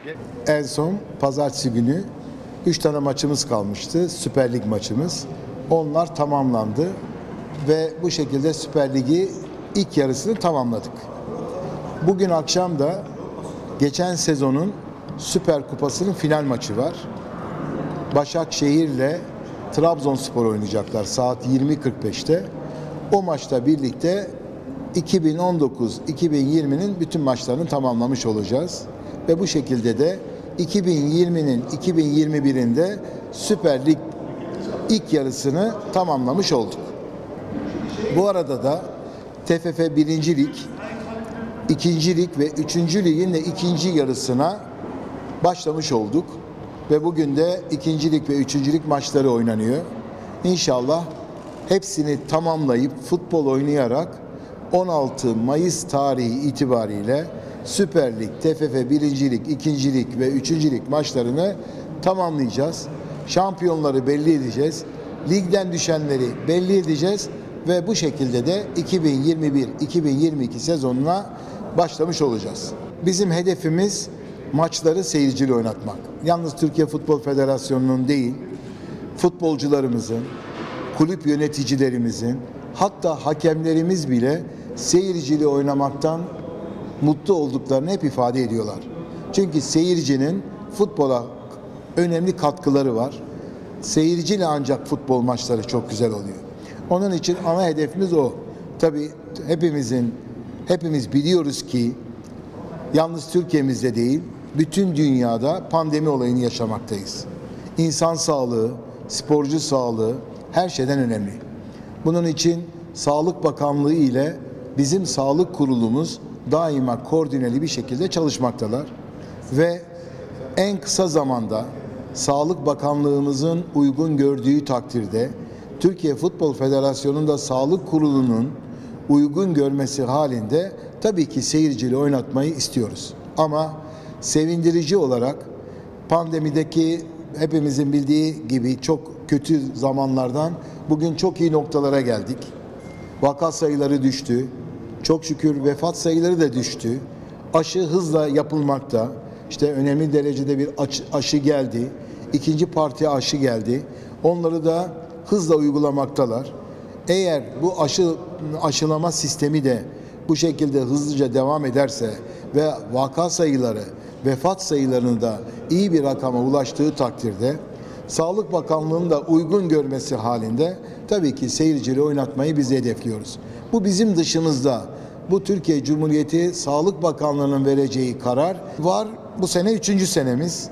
En son pazartesi günü 3 tane maçımız kalmıştı. Süper Lig maçımız. Onlar tamamlandı ve bu şekilde Süper Lig'i ilk yarısını tamamladık. Bugün akşam da geçen sezonun Süper Kupası'nın final maçı var. Başakşehir'le Trabzonspor oynayacaklar saat 20.45'te. O maçta birlikte 2019-2020'nin bütün maçlarını tamamlamış olacağız. Ve bu şekilde de 2020'nin 2021'inde Süper Lig ilk yarısını tamamlamış olduk. Bu arada da TFF 1. Lig, 2. Lig ve 3. Lig'in de ikinci yarısına başlamış olduk. Ve bugün de 2. Lig ve 3. Lig maçları oynanıyor. İnşallah hepsini tamamlayıp futbol oynayarak 16 Mayıs tarihi itibariyle Süper Lig, TFF 1. Lig, 2. Lig ve 3. Lig maçlarını tamamlayacağız. Şampiyonları belli edeceğiz. Ligden düşenleri belli edeceğiz ve bu şekilde de 2021-2022 sezonuna başlamış olacağız. Bizim hedefimiz maçları seyirciyle oynatmak. Yalnız Türkiye Futbol Federasyonu'nun değil, futbolcularımızın, kulüp yöneticilerimizin, hatta hakemlerimiz bile seyirciyle oynamaktan mutlu olduklarını hep ifade ediyorlar. Çünkü seyircinin futbola önemli katkıları var. Seyirciyle ancak futbol maçları çok güzel oluyor. Onun için ana hedefimiz o. Tabii hepimiz biliyoruz ki yalnız Türkiye'mizde değil, bütün dünyada pandemi olayını yaşamaktayız. İnsan sağlığı, sporcu sağlığı her şeyden önemli. Bunun için Sağlık Bakanlığı ile bizim sağlık kurulumuz daima koordineli bir şekilde çalışmaktalar. Ve en kısa zamanda Sağlık Bakanlığımızın uygun gördüğü takdirde Türkiye Futbol Federasyonu'nda Sağlık Kurulu'nun uygun görmesi halinde tabii ki seyirciyle oynatmayı istiyoruz. Ama sevindirici olarak pandemideki hepimizin bildiği gibi çok kötü zamanlardan bugün çok iyi noktalara geldik. Vaka sayıları düştü. Çok şükür vefat sayıları da düştü. Aşı hızla yapılmakta. İşte önemli derecede bir aşı geldi. İkinci parti aşı geldi. Onları da hızla uygulamaktalar. Eğer bu aşılama sistemi de bu şekilde hızlıca devam ederse ve vaka sayıları, vefat sayılarını da iyi bir rakama ulaştığı takdirde Sağlık Bakanlığı'nın da uygun görmesi halinde tabii ki seyirciyle oynatmayı biz hedefliyoruz. Bu bizim dışımızda. Bu Türkiye Cumhuriyeti Sağlık Bakanlığı'nın vereceği karar var. Bu sene 3. senemiz.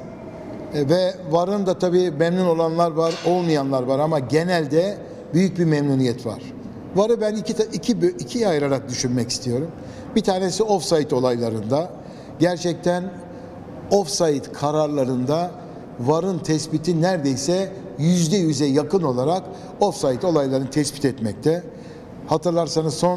Ve VAR'ın da tabii memnun olanlar var, olmayanlar var ama genelde büyük bir memnuniyet var. VAR'ı ben ikiye ayırarak düşünmek istiyorum. Bir tanesi offside olaylarında. Gerçekten offside kararlarında VAR'ın tespiti neredeyse %100'e yakın olarak offside olaylarını tespit etmekte. Hatırlarsanız son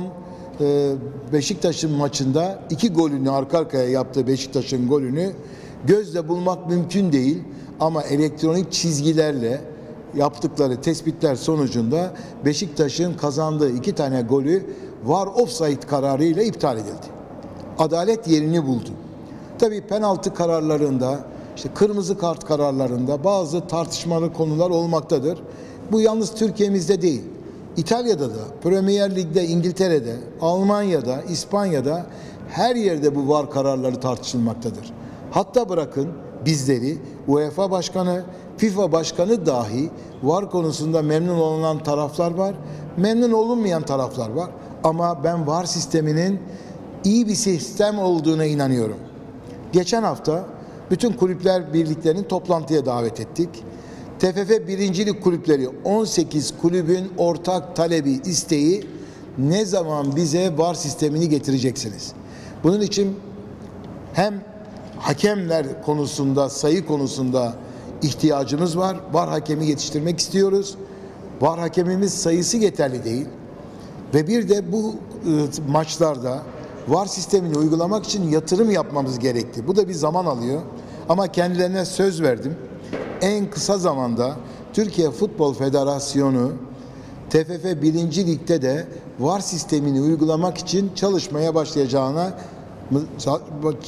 Beşiktaş'ın maçında 2 golünü arka arkaya yaptığı Beşiktaş'ın golünü gözle bulmak mümkün değil ama elektronik çizgilerle yaptıkları tespitler sonucunda Beşiktaş'ın kazandığı 2 tane golü VAR offside kararıyla iptal edildi. Adalet yerini buldu. Tabii penaltı kararlarında, işte kırmızı kart kararlarında bazı tartışmalı konular olmaktadır. Bu yalnız Türkiye'mizde değil. İtalya'da da, Premier Lig'de, İngiltere'de, Almanya'da, İspanya'da her yerde bu VAR kararları tartışılmaktadır. Hatta bırakın bizleri UEFA Başkanı, FIFA Başkanı dahi VAR konusunda memnun olunan taraflar var, memnun olunmayan taraflar var. Ama ben VAR sisteminin iyi bir sistem olduğuna inanıyorum. Geçen hafta bütün kulüpler birliklerini toplantıya davet ettik. TFF 1. Lig kulüpleri 18 kulübün ortak talebi, isteği ne zaman bize VAR sistemini getireceksiniz? Bunun için hem hakemler konusunda, sayı konusunda ihtiyacımız var. VAR hakemi yetiştirmek istiyoruz. VAR hakemimiz sayısı yeterli değil. Ve bir de bu maçlarda VAR sistemini uygulamak için yatırım yapmamız gerekti. Bu da bir zaman alıyor. Ama kendilerine söz verdim. En kısa zamanda Türkiye Futbol Federasyonu TFF 1. Lig'de de VAR sistemini uygulamak için çalışmaya başlayacağına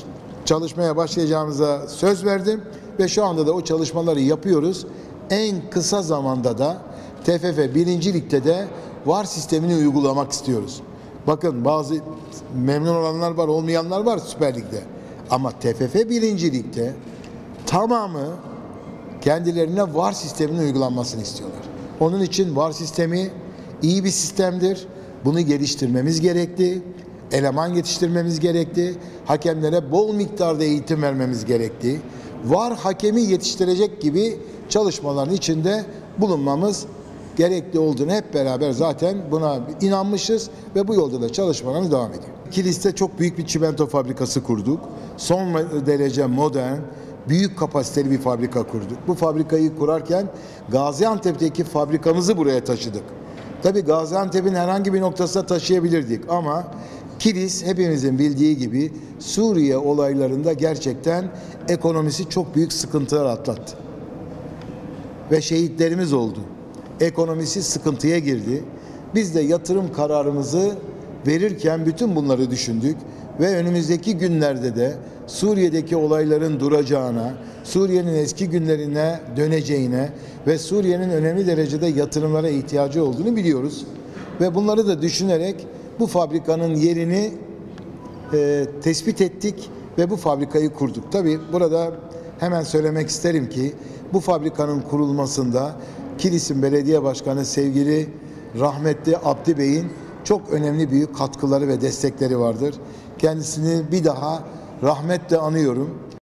çalışmaya başlayacağımıza söz verdim ve şu anda da o çalışmaları yapıyoruz. En kısa zamanda da TFF 1. Lig'de de VAR sistemini uygulamak istiyoruz. Bakın bazı memnun olanlar var, olmayanlar var Süper Lig'de. Ama TFF 1. Lig'de tamamı kendilerine VAR sisteminin uygulanmasını istiyorlar. Onun için VAR sistemi iyi bir sistemdir. Bunu geliştirmemiz gerekli. Eleman yetiştirmemiz gerekli. Hakemlere bol miktarda eğitim vermemiz gerekli. VAR hakemi yetiştirecek gibi çalışmaların içinde bulunmamız gerekli olduğunu hep beraber zaten buna inanmışız ve bu yolda da çalışmalarımız devam ediyor. Kilis'te çok büyük bir çimento fabrikası kurduk. Son derece modern, büyük kapasiteli bir fabrika kurduk. Bu fabrikayı kurarken Gaziantep'teki fabrikamızı buraya taşıdık. Tabii Gaziantep'in herhangi bir noktasına taşıyabilirdik ama Kilis hepimizin bildiği gibi Suriye olaylarında gerçekten ekonomisi çok büyük sıkıntılar atlattı. Ve şehitlerimiz oldu. Ekonomisi sıkıntıya girdi. Biz de yatırım kararımızı verirken bütün bunları düşündük ve önümüzdeki günlerde de Suriye'deki olayların duracağına, Suriye'nin eski günlerine döneceğine ve Suriye'nin önemli derecede yatırımlara ihtiyacı olduğunu biliyoruz. Ve bunları da düşünerek bu fabrikanın yerini tespit ettik ve bu fabrikayı kurduk. Tabii burada hemen söylemek isterim ki bu fabrikanın kurulmasında Kilis'in belediye başkanı sevgili rahmetli Abdi Bey'in çok önemli büyük katkıları ve destekleri vardır. Kendisini bir daha rahmetle anıyorum.